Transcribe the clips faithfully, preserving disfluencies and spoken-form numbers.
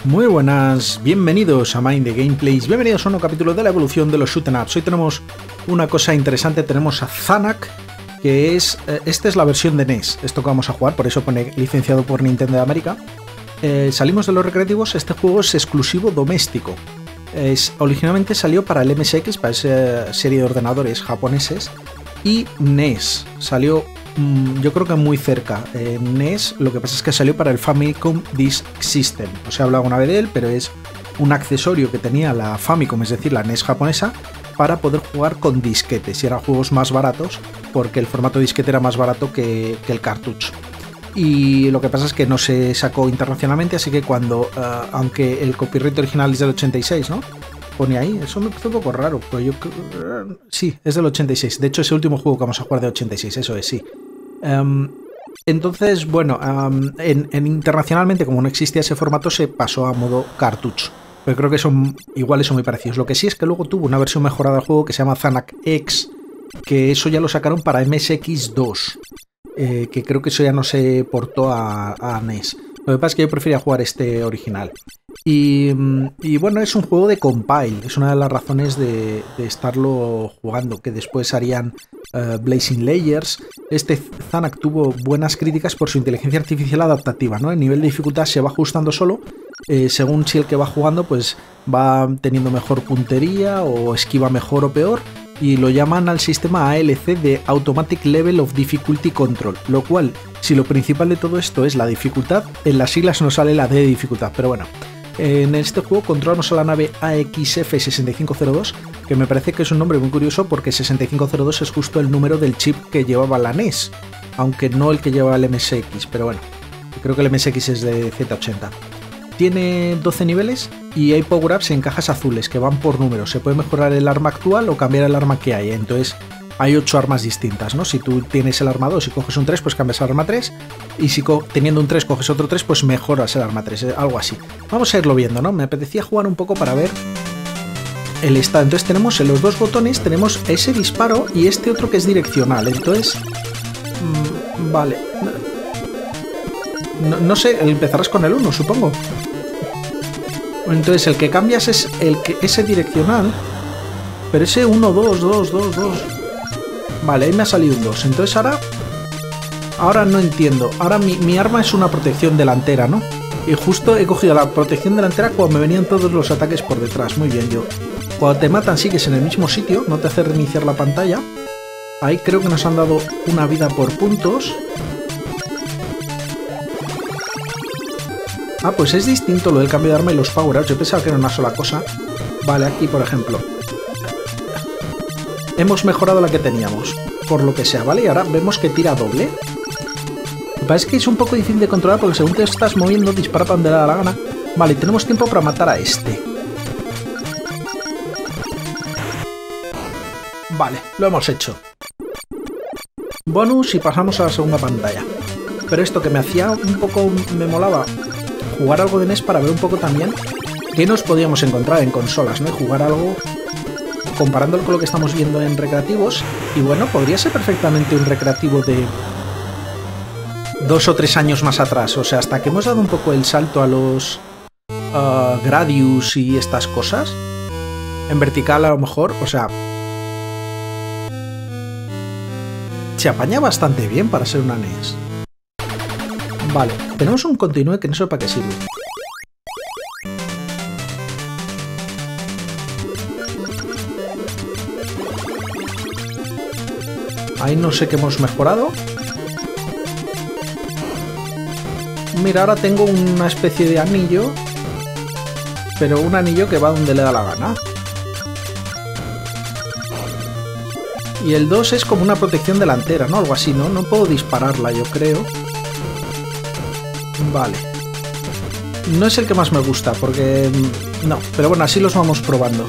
Muy buenas, bienvenidos a Mind the Gameplays, bienvenidos a un nuevo capítulo de la evolución de los shoot 'em ups. Hoy tenemos una cosa interesante, tenemos a Zanak, que es, eh, esta es la versión de N E S, esto que vamos a jugar, por eso pone licenciado por Nintendo de América. Eh, salimos de los recreativos, este juego es exclusivo doméstico. Es, originalmente salió para el M S X, para esa serie de ordenadores japoneses, y N E S, salió mmm, yo creo que muy cerca. Eh, N E S, lo que pasa es que salió para el Famicom Disk System, o sea, he hablado una vez de él, pero es un accesorio que tenía la Famicom, es decir, la N E S japonesa, para poder jugar con disquetes, y eran juegos más baratos, porque el formato disquete era más barato que, que el cartucho. Y lo que pasa es que no se sacó internacionalmente, así que cuando, uh, aunque el copyright original es del ochenta y seis, ¿no? Pone ahí, eso me parece un poco raro, pero yo uh, sí, es del ochenta y seis, de hecho es el último juego que vamos a jugar de ochenta y seis, eso es, sí. Um, entonces, bueno, um, en, en internacionalmente, como no existía ese formato, se pasó a modo cartucho, pero creo que son iguales, son muy parecidos. Lo que sí es que luego tuvo una versión mejorada del juego que se llama Zanak X, que eso ya lo sacaron para M S X dos. Eh, que creo que eso ya no se portó a, a N E S. Lo que pasa es que yo prefería jugar este original. Y, y bueno, es un juego de compile. Es una de las razones de, de estarlo jugando. Que después harían uh, Blazing Layers. Este Zanak tuvo buenas críticas por su inteligencia artificial adaptativa, ¿no? El nivel de dificultad se va ajustando solo. Eh, según si el que va jugando pues va teniendo mejor puntería o esquiva mejor o peor. Y lo llaman al sistema A L C de Automatic Level of Difficulty Control, lo cual, si lo principal de todo esto es la dificultad, en las siglas nos sale la D de dificultad, pero bueno. En este juego controlamos a la nave A X F sesenta y cinco cero dos, que me parece que es un nombre muy curioso porque sesenta y cinco cero dos es justo el número del chip que llevaba la N E S, aunque no el que llevaba el M S X, pero bueno, creo que el M S X es de Z ochenta. Tiene doce niveles y hay power-ups en cajas azules que van por números. Se puede mejorar el arma actual o cambiar el arma que hay. Entonces hay ocho armas distintas, ¿no? Si tú tienes el arma dos y coges un tres, pues cambias el arma tres. Y si teniendo un tres coges otro tres, pues mejoras el arma tres. Algo así. Vamos a irlo viendo, ¿no? Me apetecía jugar un poco para ver el estado. Entonces tenemos en los dos botones, tenemos ese disparo y este otro que es direccional. Entonces, mmm, vale. No, no sé, empezarás con el uno, supongo. Entonces el que cambias es el que ese direccional, pero ese uno, dos, dos, dos, dos. Vale, ahí me ha salido un dos. Entonces ahora ahora no entiendo. Ahora mi, mi arma es una protección delantera, ¿no? Y justo he cogido la protección delantera cuando me venían todos los ataques por detrás. Muy bien, yo. Cuando te matan sigues en el mismo sitio, no te hace reiniciar la pantalla. Ahí creo que nos han dado una vida por puntos. Ah, pues es distinto lo del cambio de arma y los power-ups. Yo pensaba que era una sola cosa. Vale, aquí por ejemplo hemos mejorado la que teníamos, por lo que sea, ¿vale? Y ahora vemos que tira doble. Lo que pasa es que es un poco difícil de controlar porque según te estás moviendo, dispara para donde le da la gana. Vale, tenemos tiempo para matar a este. Vale, lo hemos hecho. Bonus y pasamos a la segunda pantalla. Pero esto que me hacía un poco, me molaba jugar algo de N E S para ver un poco también qué nos podíamos encontrar en consolas, ¿no? Y jugar algo comparándolo con lo que estamos viendo en recreativos. Y bueno, podría ser perfectamente un recreativo de dos o tres años más atrás. O sea, hasta que hemos dado un poco el salto a los uh, Gradius y estas cosas. En vertical a lo mejor, o sea, se apaña bastante bien para ser una N E S. Vale, tenemos un continúe que no sé para qué sirve. Ahí no sé qué hemos mejorado. Mira, ahora tengo una especie de anillo, pero un anillo que va donde le da la gana. Y el dos es como una protección delantera, ¿no? Algo así, ¿no? No puedo dispararla, yo creo. Vale. No es el que más me gusta, porque... no, pero bueno, así los vamos probando.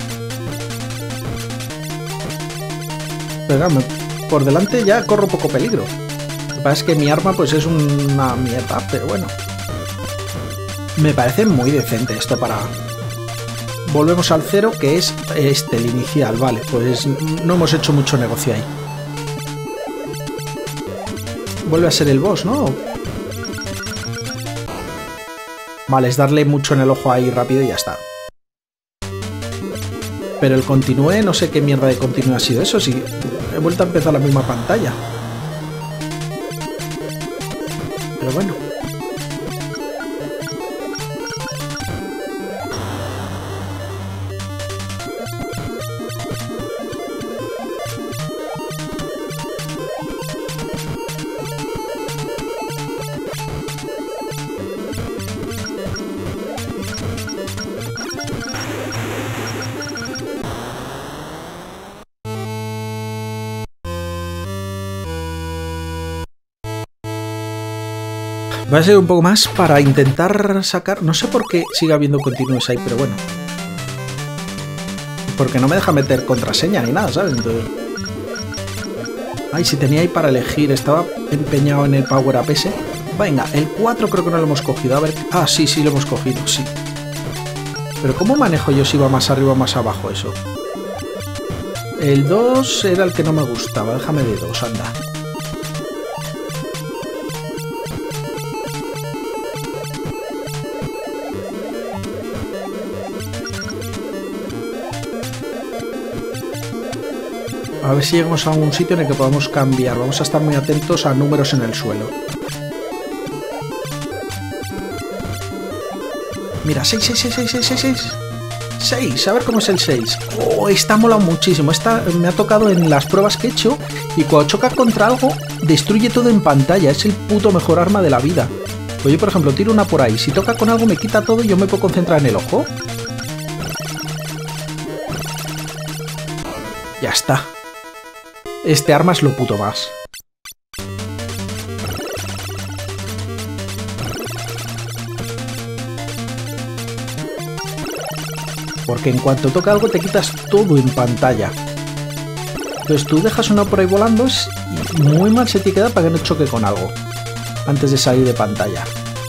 Pero por delante ya corro poco peligro. Lo que pasa es que mi arma pues es una mierda, pero bueno. Me parece muy decente esto para... Volvemos al cero, que es este, el inicial. Vale, pues no hemos hecho mucho negocio ahí. Vuelve a ser el boss, ¿no? Vale, es darle mucho en el ojo ahí rápido y ya está. Pero el continúe, no sé qué mierda de continúe ha sido eso, si he vuelto a empezar la misma pantalla. Pero bueno. Va a ser un poco más para intentar sacar... No sé por qué sigue habiendo continuos ahí, pero bueno. Porque no me deja meter contraseña ni nada, ¿sabes? Entonces... Ay, si tenía ahí para elegir. Estaba empeñado en el Power Up ese. Venga, el cuatro creo que no lo hemos cogido. A ver... Ah, sí, sí lo hemos cogido, sí. Pero ¿cómo manejo yo si va más arriba o más abajo eso? El dos era el que no me gustaba. Déjame de dos, anda. A ver si llegamos a un sitio en el que podamos cambiar. Vamos a estar muy atentos a números en el suelo. Mira, seis, seis, seis, seis, seis, seis, seis. seis, a ver cómo es el seis. Oh, esta mola muchísimo. Esta me ha tocado en las pruebas que he hecho. Y cuando choca contra algo, destruye todo en pantalla. Es el puto mejor arma de la vida. Pues yo, por ejemplo, tiro una por ahí. Si toca con algo, me quita todo y yo me puedo concentrar en el ojo. Ya está. Este arma es lo puto más. Porque en cuanto toca algo te quitas todo en pantalla. Entonces tú dejas una por ahí volando y muy mal se te queda para que no choque con algo antes de salir de pantalla.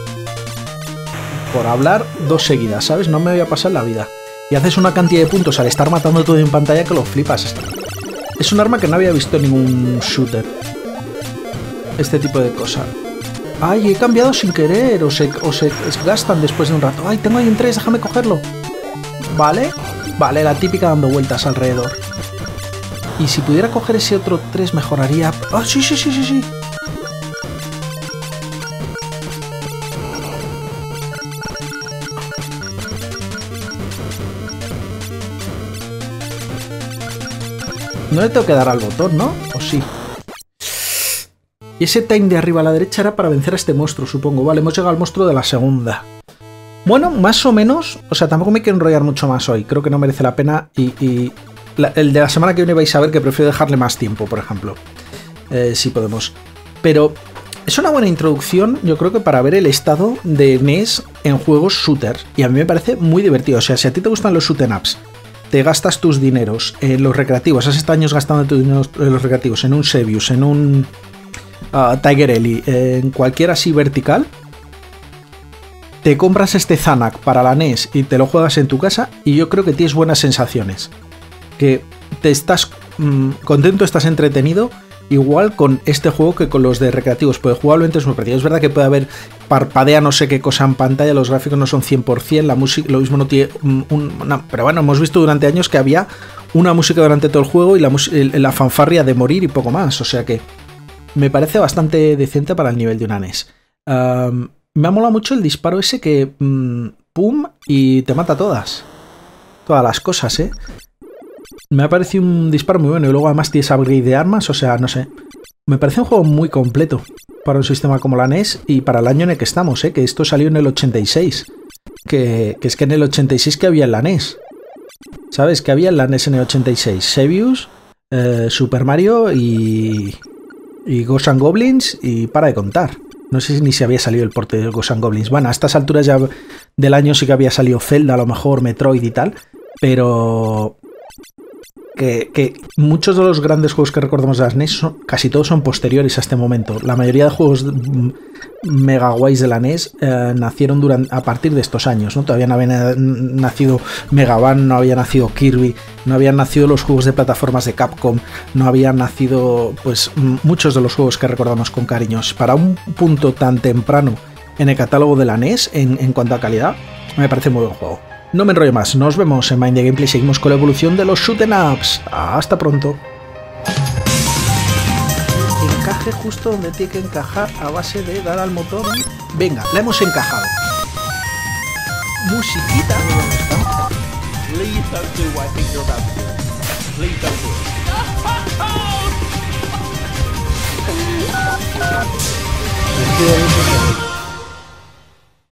Por hablar dos seguidas, ¿sabes? No me voy a pasar la vida. Y haces una cantidad de puntos al estar matando todo en pantalla que lo flipas. Es un arma que no había visto en ningún shooter. Este tipo de cosas. Ay, he cambiado sin querer. O se, o se gastan después de un rato. Ay, tengo ahí un tres, déjame cogerlo. Vale. Vale, la típica dando vueltas alrededor. Y si pudiera coger ese otro tres mejoraría... Ah, sí, sí, sí, sí, sí. No le tengo que dar al botón, ¿no? ¿O sí? Y ese time de arriba a la derecha era para vencer a este monstruo, supongo. Vale, hemos llegado al monstruo de la segunda. Bueno, más o menos... O sea, tampoco me quiero enrollar mucho más hoy. Creo que no merece la pena. Y, y la, el de la semana que viene vais a ver que prefiero dejarle más tiempo, por ejemplo. Eh, si podemos. Pero es una buena introducción, yo creo que para ver el estado de N E S en juegos shooter. Y a mí me parece muy divertido. O sea, si a ti te gustan los shoot 'em ups, te gastas tus dineros en los recreativos, has estado años gastando tus dineros en los recreativos, en un Sebius, en un uh, Tiger Ellie, en cualquier así vertical, te compras este Zanak para la N E S y te lo juegas en tu casa y yo creo que tienes buenas sensaciones. Que te estás mmm, contento, estás entretenido, igual con este juego que con los de recreativos. Puede jugablemente es muy parecido. Es verdad que puede haber parpadea no sé qué cosa en pantalla, los gráficos no son cien por cien, la música lo mismo no tiene un, un no, pero bueno, hemos visto durante años que había una música durante todo el juego y la, la fanfarria de morir y poco más, o sea que me parece bastante decente para el nivel de una N E S. Um, me ha molado mucho el disparo ese que um, pum y te mata todas todas las cosas, eh me ha parecido un disparo muy bueno y luego además tienes upgrade de armas, o sea, no sé. Me parece un juego muy completo para un sistema como la N E S y para el año en el que estamos, ¿eh? Que esto salió en el ochenta y seis. Que, que es que en el ochenta y seis que había en la N E S. ¿Sabes? Que había en la N E S en el ochenta y seis. Sebius, eh, Super Mario y, y Ghosts and Goblins y para de contar. No sé ni si había salido el porte de Ghosts and Goblins. Bueno, a estas alturas ya del año sí que había salido Zelda, a lo mejor Metroid y tal. Pero... Que, que muchos de los grandes juegos que recordamos de las N E S, son, casi todos son posteriores a este momento. La mayoría de juegos mega guays de la N E S eh, nacieron durante, a partir de estos años, ¿no? Todavía no había nacido Mega Man, no había nacido Kirby, no habían nacido los juegos de plataformas de Capcom, no habían nacido pues muchos de los juegos que recordamos con cariños. Para un punto tan temprano en el catálogo de la N E S en, en cuanto a calidad. Me parece muy buen juego. No me enrollo más, nos vemos en Mind the Gameplay, seguimos con la evolución de los shoot 'em ups. Hasta pronto. Encaje justo donde tiene que encajar a base de dar al motor y... Venga, la hemos encajado. Musiquita. Please don't do what I think you're about to do. Please don't do it.